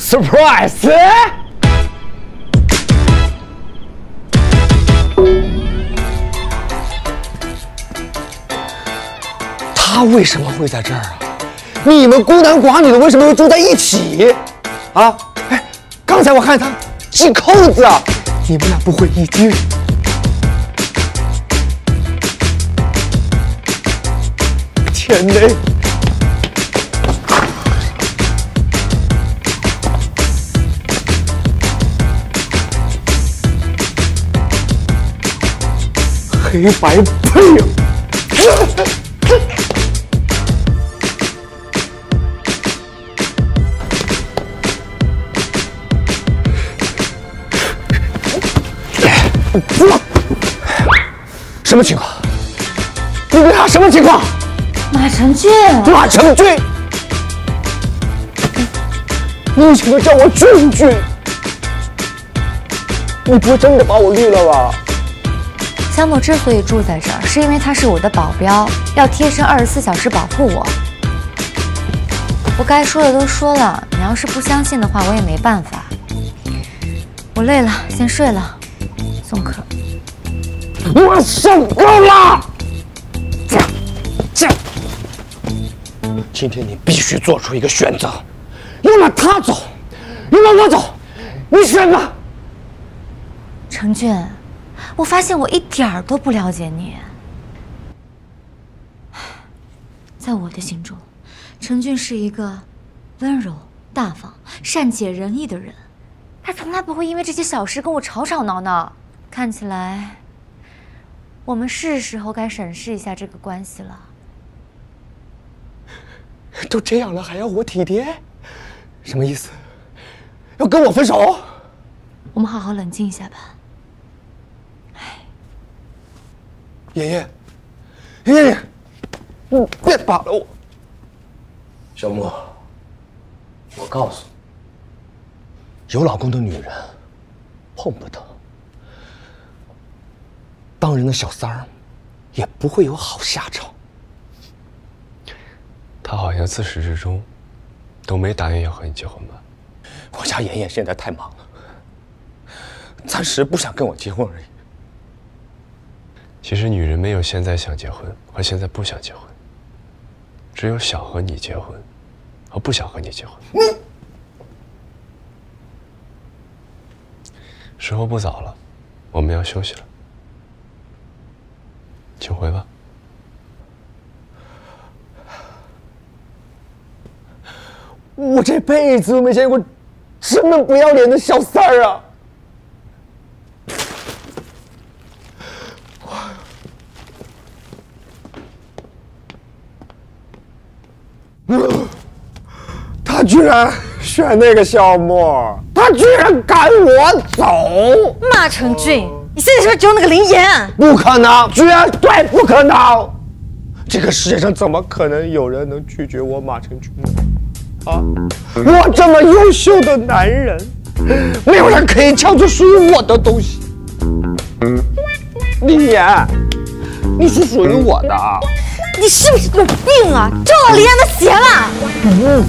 surprise！ 他为什么会在这儿啊？你们孤男寡女的为什么会住在一起？啊？哎，刚才我看他系扣子啊！你们俩不会已经……天哪！黑白配啊！什么情况？你们俩什么情况？ 马成俊， 马成俊，你为什么叫我俊俊？你不会真的把我绿了吧？ 小某之所以住在这儿，是因为他是我的保镖，要贴身24小时保护我。我该说的都说了，你要是不相信的话，我也没办法。我累了，先睡了。送客。 我受够了！今天你必须做出一个选择，要么他走，要么我走，你选吧。 成俊，我发现我一点儿都不了解你。在我的心中，成俊是一个温柔、大方、善解人意的人，他从来不会因为这些小事跟我吵吵闹闹。看起来，我们是时候该审视一下这个关系了。 都这样了，还要我体贴？什么意思？要跟我分手？ 我们好好冷静一下吧。 妍妍，妍妍，你别打了我！小莫，我告诉你，有老公的女人碰不得，当人的小三儿也不会有好下场。 他好像自始至终都没答应要和你结婚吧？ 我家妍妍现在太忙了，暂时不想跟我结婚而已。 其实女人没有现在想结婚和现在不想结婚，只有想和你结婚和不想和你结婚。时候不早了，我们要休息了，请回吧。 我这辈子都没见过这么不要脸的小三儿啊！他居然选那个小莫，他居然赶我走！ 马成俊，你现在是不是只有那个林岩？ 不可能，绝对不可能！这个世界上怎么可能有人能拒绝我马成俊呢？啊！我这么优秀的男人，没有人可以抢走属于我的东西。林岩，你是属于我的。 你是不是有病啊？中了林岩的邪了！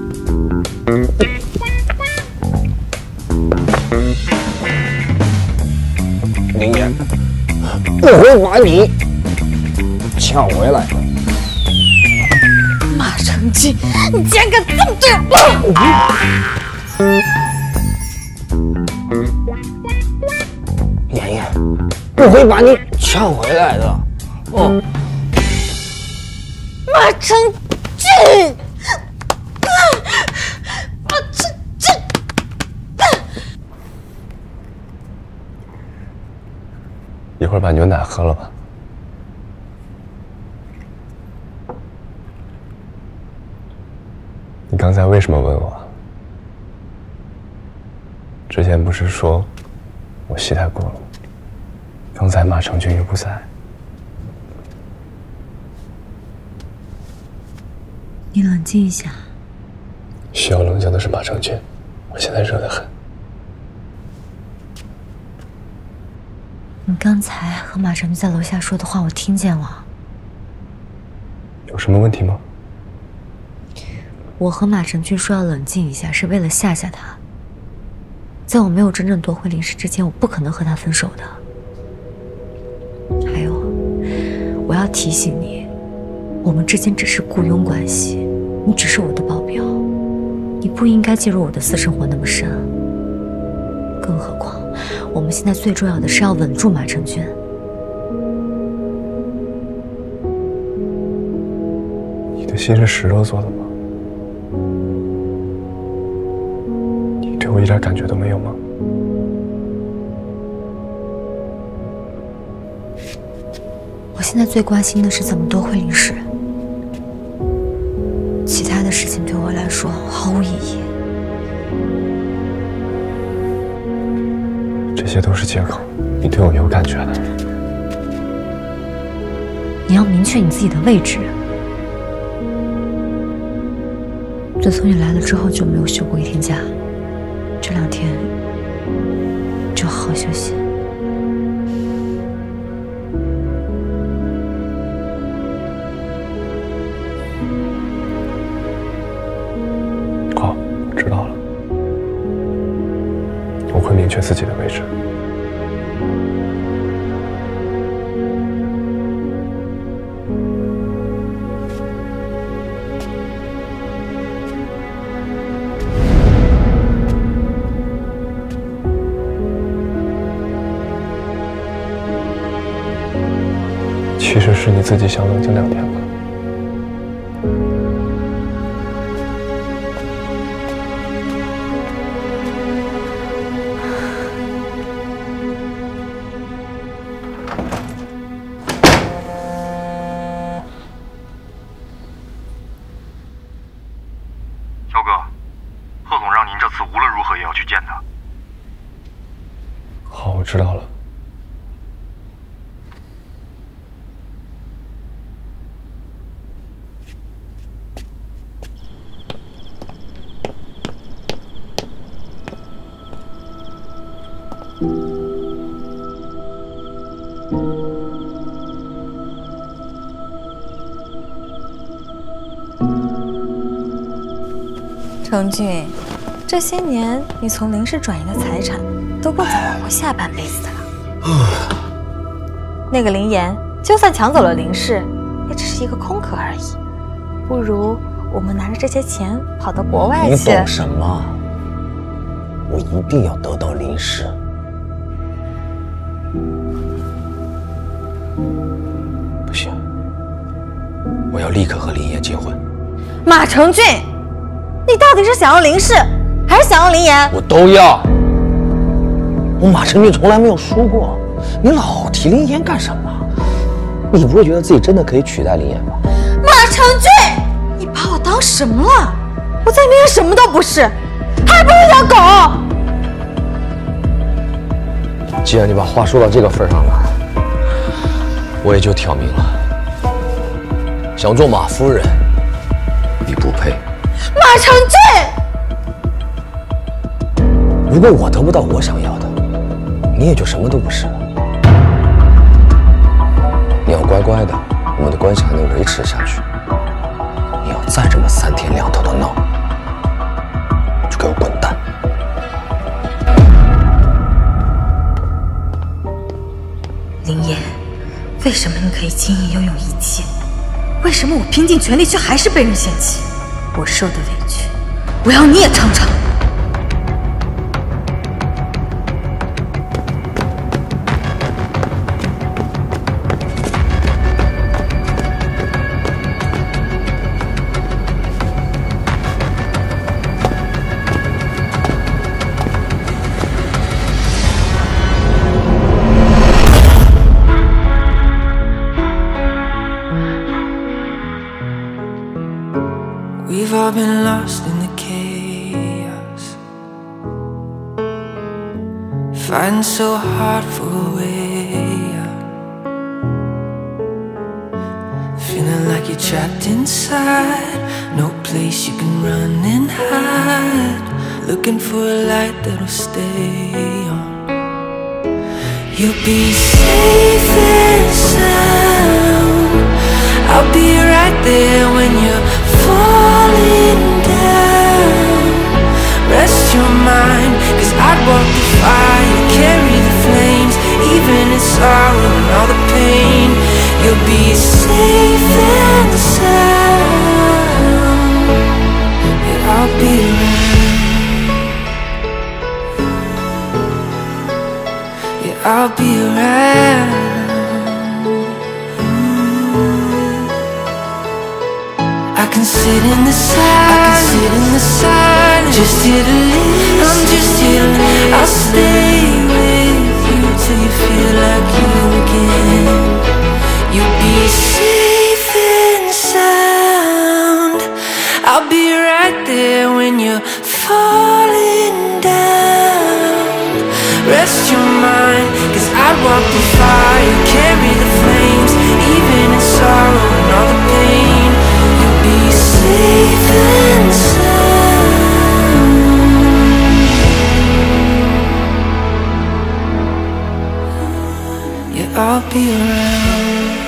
林岩，我会把你抢回来的。 马成俊，你竟然敢这么对我！ 妍妍，我会把你抢回来的。 马成俊，马成俊， 一会儿把牛奶喝了吧。你刚才为什么问我？之前不是说我戏太过了吗？刚才马成俊又不在。 你冷静一下。 需要冷静的是马成俊，我现在热得很。 你刚才和马成俊在楼下说的话，我听见了。 有什么问题吗？ 我和马成俊说要冷静一下，是为了吓吓他。在我没有真正夺回林氏之前，我不可能和他分手的。还有，我要提醒你，我们之间只是雇佣关系，你只是我的保镖，你不应该介入我的私生活那么深。更何况，我们现在最重要的是要稳住马成俊。 你的心是石头做的吗？你对我一点感觉都没有吗？ 我现在最关心的是怎么夺回林氏，其他的事情对我来说毫无意义。 这些都是借口，你对我有感觉的。 你要明确你自己的位置。自从你来了之后就没有休过一天假，这2天就好好休息。 好，知道了，我会明确自己的位置。其实是你自己想冷静2天吧。 肖哥，贺总让您这次无论如何也要去见他。 好，我知道了。 程俊，这些年你从林氏转移的财产都够咱们活下半辈子的了。那个林岩，就算抢走了林氏，也只是一个空壳而已。不如我们拿着这些钱跑到国外去。 你懂什么？我一定要得到林氏。不行，我要立刻和林岩结婚。 马成俊，你到底是想要林氏，还是想要林岩？ 我都要。我马成俊从来没有输过，你老提林岩干什么？你不会觉得自己真的可以取代林岩吧？ 马成俊，你把我当什么了？我在里面什么都不是，还不是条狗。 既然你把话说到这个份上了，我也就挑明了，想做马夫人，你不配。 马成俊， 如果我得不到我想要的，你也就什么都不是了。你要乖乖的，我们的关系还能维持下去。你要再这么3天2头的闹，就给我滚蛋！ 林岩，为什么你可以轻易拥有一切？为什么我拼尽全力却还是被人嫌弃？我受的委屈，我要你也尝尝。 We've all been lost in the chaos, fighting so hard for a way out, feeling like you're trapped inside, no place you can run and hide, looking for a light that'll stay on. You'll be safe and sound, I'll be right there when you're falling down. You'll be safe and sound. Yeah, I'll be around. Yeah, I'll be around. I can sit in the silence, just here to listen. I'm just here to listen. I'll stay with you till you feel like you again. You'll be safe and sound. I'll be right there when you're falling down. Rest your mind, 'cause I'd walk the fire, carry the flames, even in sorrow and all the pain. You'll be safe and sound. Yeah, I'll be around.